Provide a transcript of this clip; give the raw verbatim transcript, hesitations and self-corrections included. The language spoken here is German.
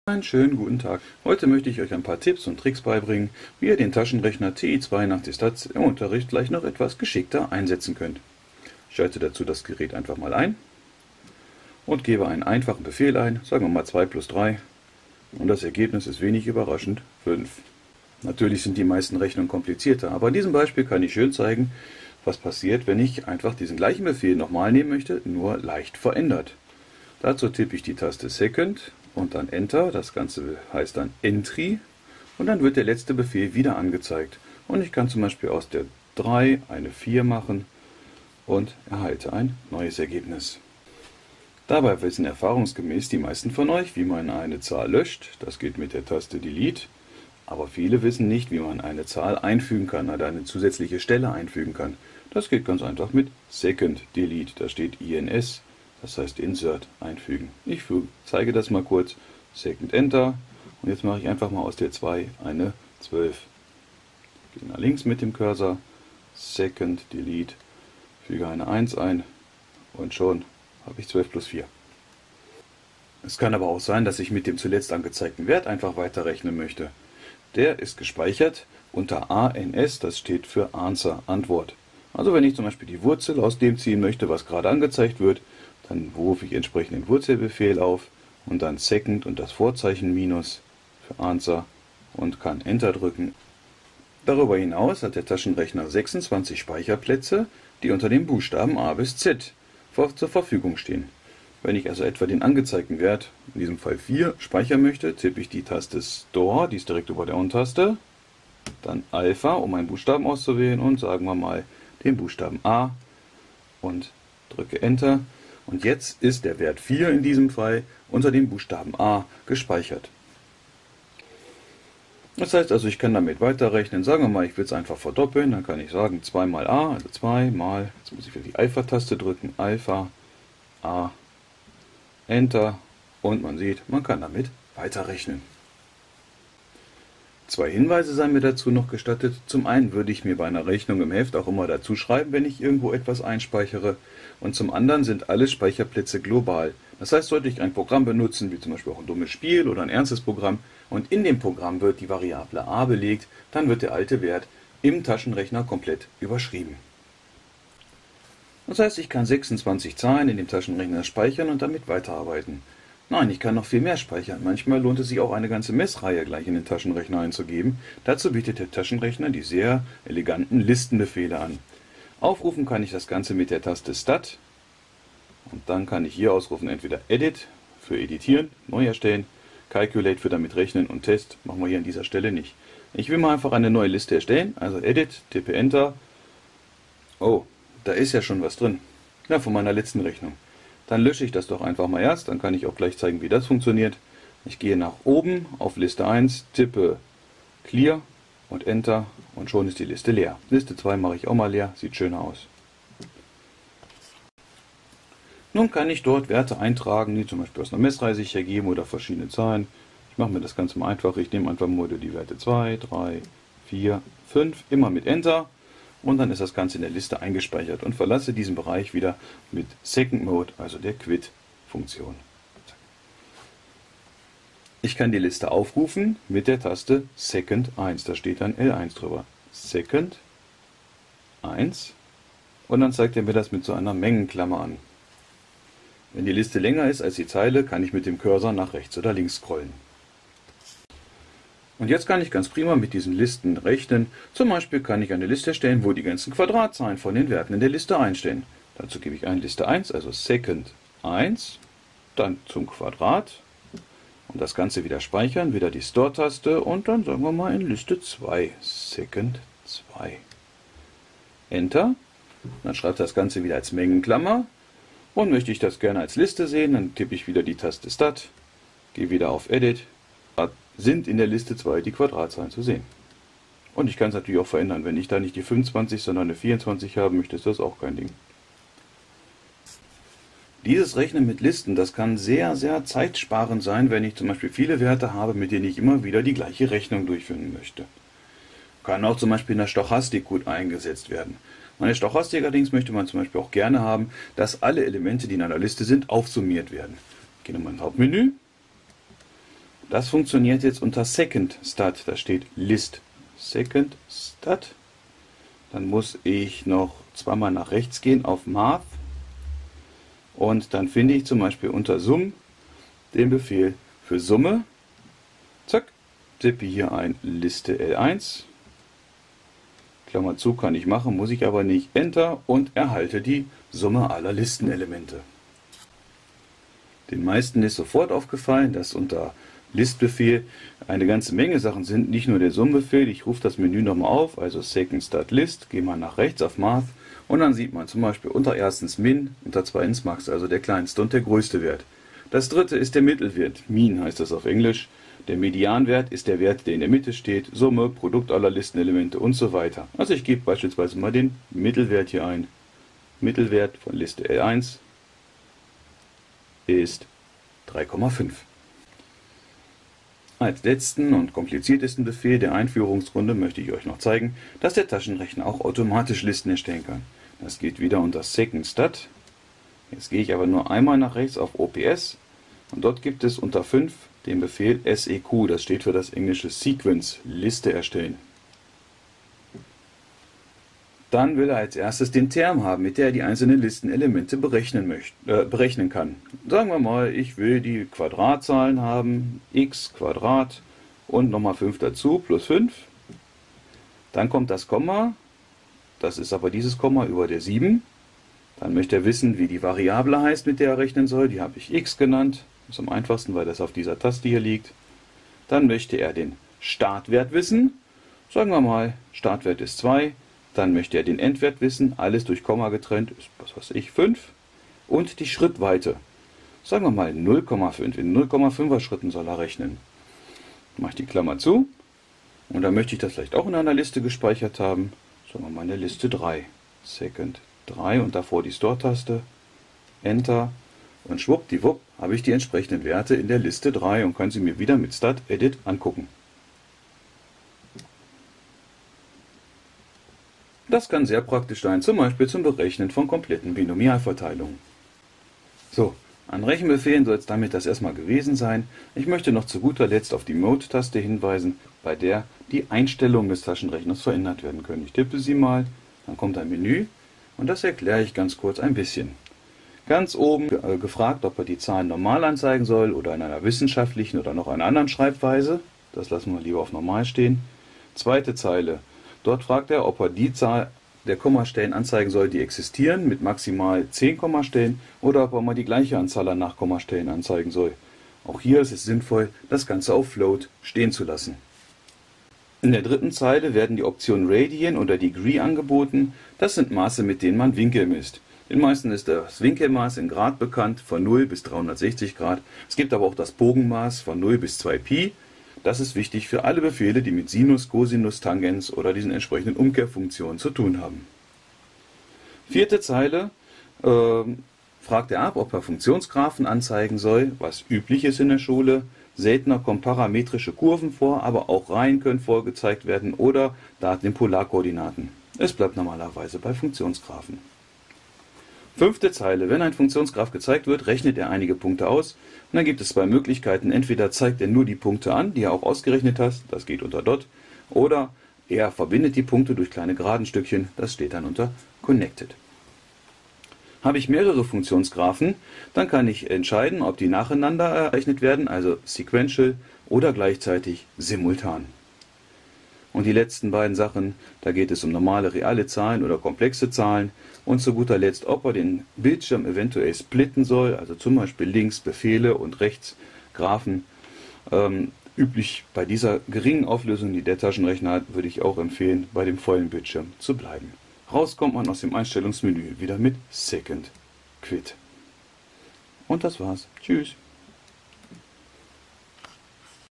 Einen schönen guten Tag. Heute möchte ich euch ein paar Tipps und Tricks beibringen, wie ihr den Taschenrechner T I zwei nach die Stats im Unterricht gleich noch etwas geschickter einsetzen könnt. Ich schalte dazu das Gerät einfach mal ein und gebe einen einfachen Befehl ein, sagen wir mal zwei plus drei, und das Ergebnis ist wenig überraschend fünf. Natürlich sind die meisten Rechnungen komplizierter, aber in diesem Beispiel kann ich schön zeigen, was passiert, wenn ich einfach diesen gleichen Befehl nochmal nehmen möchte, nur leicht verändert. Dazu tippe ich die Taste Second und dann Enter, das Ganze heißt dann Entry, und dann wird der letzte Befehl wieder angezeigt. Und ich kann zum Beispiel aus der drei eine vier machen und erhalte ein neues Ergebnis. Dabei wissen erfahrungsgemäß die meisten von euch, wie man eine Zahl löscht. Das geht mit der Taste Delete. Aber viele wissen nicht, wie man eine Zahl einfügen kann oder eine zusätzliche Stelle einfügen kann. Das geht ganz einfach mit Second Delete. Da steht I N S. Das heißt Insert einfügen. Ich zeige das mal kurz. Second Enter. Und jetzt mache ich einfach mal aus der zwei eine zwölf. Gehe nach links mit dem Cursor. Second Delete. Füge eine eins ein. Und schon habe ich zwölf plus vier. Es kann aber auch sein, dass ich mit dem zuletzt angezeigten Wert einfach weiterrechnen möchte. Der ist gespeichert unter A N S. Das steht für Answer, Antwort. Also wenn ich zum Beispiel die Wurzel aus dem ziehen möchte, was gerade angezeigt wird, dann rufe ich entsprechend den Wurzelbefehl auf und dann Second und das Vorzeichen Minus für Answer und kann Enter drücken. Darüber hinaus hat der Taschenrechner sechsundzwanzig Speicherplätze, die unter den Buchstaben A bis Z zur Verfügung stehen. Wenn ich also etwa den angezeigten Wert, in diesem Fall vier, speichern möchte, tippe ich die Taste Store, die ist direkt über der On-Taste, dann Alpha, um einen Buchstaben auszuwählen, und sagen wir mal den Buchstaben A und drücke Enter. Und jetzt ist der Wert vier in diesem Fall unter dem Buchstaben A gespeichert. Das heißt also, ich kann damit weiterrechnen. Sagen wir mal, ich will es einfach verdoppeln. Dann kann ich sagen zwei mal A, also zwei mal, jetzt muss ich wieder die Alpha-Taste drücken, Alpha, A, Enter, und man sieht, man kann damit weiterrechnen. Zwei Hinweise seien mir dazu noch gestattet. Zum einen würde ich mir bei einer Rechnung im Heft auch immer dazu schreiben, wenn ich irgendwo etwas einspeichere. Und zum anderen sind alle Speicherplätze global. Das heißt, sollte ich ein Programm benutzen, wie zum Beispiel auch ein dummes Spiel oder ein ernstes Programm, und in dem Programm wird die Variable a belegt, dann wird der alte Wert im Taschenrechner komplett überschrieben. Das heißt, ich kann sechsundzwanzig Zahlen in dem Taschenrechner speichern und damit weiterarbeiten. Nein, ich kann noch viel mehr speichern. Manchmal lohnt es sich auch, eine ganze Messreihe gleich in den Taschenrechner einzugeben. Dazu bietet der Taschenrechner die sehr eleganten Listenbefehle an. Aufrufen kann ich das Ganze mit der Taste Stat. Und dann kann ich hier ausrufen entweder Edit für Editieren, neu erstellen, Calculate für damit rechnen und Test machen wir hier an dieser Stelle nicht. Ich will mal einfach eine neue Liste erstellen, also Edit, tippe Enter. Oh, da ist ja schon was drin. Ja, von meiner letzten Rechnung. Dann lösche ich das doch einfach mal erst, dann kann ich auch gleich zeigen, wie das funktioniert. Ich gehe nach oben auf Liste eins, tippe Clear und Enter und schon ist die Liste leer. Liste zwei mache ich auch mal leer, sieht schöner aus. Nun kann ich dort Werte eintragen, die zum Beispiel aus einer Messreihe sich ergeben oder verschiedene Zahlen. Ich mache mir das Ganze mal einfach, ich nehme einfach mal die Werte zwei, drei, vier, fünf, immer mit Enter. Und dann ist das Ganze in der Liste eingespeichert und verlasse diesen Bereich wieder mit Second Mode, also der Quit-Funktion. Ich kann die Liste aufrufen mit der Taste Second eins, da steht dann L eins drüber. Second eins, und dann zeigt er mir das mit so einer Mengenklammer an. Wenn die Liste länger ist als die Zeile, kann ich mit dem Cursor nach rechts oder links scrollen. Und jetzt kann ich ganz prima mit diesen Listen rechnen. Zum Beispiel kann ich eine Liste erstellen, wo die ganzen Quadratzahlen von den Werten in der Liste einstehen. Dazu gebe ich ein Liste eins, also Second eins, dann zum Quadrat und das Ganze wieder speichern, wieder die Store-Taste und dann sagen wir mal in Liste zwei, Second zwei. Enter, dann schreibt das Ganze wieder als Mengenklammer, und möchte ich das gerne als Liste sehen, dann tippe ich wieder die Taste Stat, gehe wieder auf Edit. Sind in der Liste zwei die Quadratzahlen zu sehen. Und ich kann es natürlich auch verändern. Wenn ich da nicht die fünfundzwanzig, sondern eine vierundzwanzig haben möchte, ist das auch kein Ding. Dieses Rechnen mit Listen, das kann sehr, sehr zeitsparend sein, wenn ich zum Beispiel viele Werte habe, mit denen ich immer wieder die gleiche Rechnung durchführen möchte. Kann auch zum Beispiel in der Stochastik gut eingesetzt werden. In der Stochastik allerdings möchte man zum Beispiel auch gerne haben, dass alle Elemente, die in einer Liste sind, aufsummiert werden. Ich gehe nochmal ins Hauptmenü. Das funktioniert jetzt unter Second Stat. Da steht List Second Stat. Dann muss ich noch zweimal nach rechts gehen auf Math. Und dann finde ich zum Beispiel unter Sum den Befehl für Summe. Zack, tippe hier ein Liste L eins. Klammer zu kann ich machen, muss ich aber nicht. Enter und erhalte die Summe aller Listenelemente. Den meisten ist sofort aufgefallen, dass unter Listbefehl eine ganze Menge Sachen sind. Nicht nur der Summbefehl, ich rufe das Menü nochmal auf, also Second Start List, gehe mal nach rechts auf Math und dann sieht man zum Beispiel unter erstens Min, unter zweitens Max, also der kleinste und der größte Wert. Das dritte ist der Mittelwert, Mean heißt das auf Englisch. Der Medianwert ist der Wert, der in der Mitte steht, Summe, Produkt aller Listenelemente und so weiter. Also ich gebe beispielsweise mal den Mittelwert hier ein. Mittelwert von Liste L eins ist drei Komma fünf. Als letzten und kompliziertesten Befehl der Einführungsrunde möchte ich euch noch zeigen, dass der Taschenrechner auch automatisch Listen erstellen kann. Das geht wieder unter Second Stat. Jetzt gehe ich aber nur einmal nach rechts auf O P S und dort gibt es unter fünf den Befehl S E Q, das steht für das englische Sequence, Liste erstellen. Dann will er als erstes den Term haben, mit der er die einzelnen Listenelemente berechnen, möchte, äh, berechnen kann. Sagen wir mal, ich will die Quadratzahlen haben, x Quadrat und nochmal fünf dazu, plus fünf. Dann kommt das Komma, das ist aber dieses Komma über der sieben. Dann möchte er wissen, wie die Variable heißt, mit der er rechnen soll, die habe ich x genannt. Das ist am einfachsten, weil das auf dieser Taste hier liegt. Dann möchte er den Startwert wissen. Sagen wir mal, Startwert ist zwei. Dann möchte er den Endwert wissen. Alles durch Komma getrennt ist, was weiß ich, fünf. Und die Schrittweite. Sagen wir mal null Komma fünf. In null Komma fünfer Schritten soll er rechnen. Dann mache ich die Klammer zu. Und dann möchte ich das vielleicht auch in einer Liste gespeichert haben. Sagen wir mal in der Liste drei. Second drei und davor die Store-Taste. Enter. Und schwuppdiwupp habe ich die entsprechenden Werte in der Liste drei und kann sie mir wieder mit Stat Edit angucken. Das kann sehr praktisch sein, zum Beispiel zum Berechnen von kompletten Binomialverteilungen. So, an Rechenbefehlen soll es damit das erstmal gewesen sein. Ich möchte noch zu guter Letzt auf die Mode-Taste hinweisen, bei der die Einstellungen des Taschenrechners verändert werden können. Ich tippe sie mal, dann kommt ein Menü und das erkläre ich ganz kurz ein bisschen. Ganz oben äh, gefragt, ob er die Zahlen normal anzeigen soll oder in einer wissenschaftlichen oder noch einer anderen Schreibweise. Das lassen wir lieber auf normal stehen. Zweite Zeile. Dort fragt er, ob er die Zahl der Kommastellen anzeigen soll, die existieren, mit maximal zehn Kommastellen, oder ob er mal die gleiche Anzahl an Nachkommastellen anzeigen soll. Auch hier ist es sinnvoll, das Ganze auf Float stehen zu lassen. In der dritten Zeile werden die Optionen Radian oder Degree angeboten. Das sind Maße, mit denen man Winkel misst. Den meisten ist das Winkelmaß in Grad bekannt, von null bis dreihundertsechzig Grad. Es gibt aber auch das Bogenmaß von null bis zwei Pi. Das ist wichtig für alle Befehle, die mit Sinus, Cosinus, Tangens oder diesen entsprechenden Umkehrfunktionen zu tun haben. Vierte Zeile äh, fragt er ab, ob er Funktionsgraphen anzeigen soll, was üblich ist in der Schule. Seltener kommen parametrische Kurven vor, aber auch Reihen können vorgezeigt werden oder Daten in Polarkoordinaten. Es bleibt normalerweise bei Funktionsgraphen. Fünfte Zeile. Wenn ein Funktionsgraph gezeigt wird, rechnet er einige Punkte aus. Und dann gibt es zwei Möglichkeiten. Entweder zeigt er nur die Punkte an, die er auch ausgerechnet hat. Das geht unter Dot. Oder er verbindet die Punkte durch kleine geraden Stückchen. Das steht dann unter Connected. Habe ich mehrere Funktionsgraphen, dann kann ich entscheiden, ob die nacheinander errechnet werden, also sequential oder gleichzeitig simultan. Und die letzten beiden Sachen, da geht es um normale reale Zahlen oder komplexe Zahlen. Und zu guter Letzt, ob er den Bildschirm eventuell splitten soll, also zum Beispiel links Befehle und rechts Graphen. Ähm, üblich bei dieser geringen Auflösung, die der Taschenrechner hat, würde ich auch empfehlen, bei dem vollen Bildschirm zu bleiben. Raus kommt man aus dem Einstellungsmenü wieder mit Second Quit. Und das war's. Tschüss.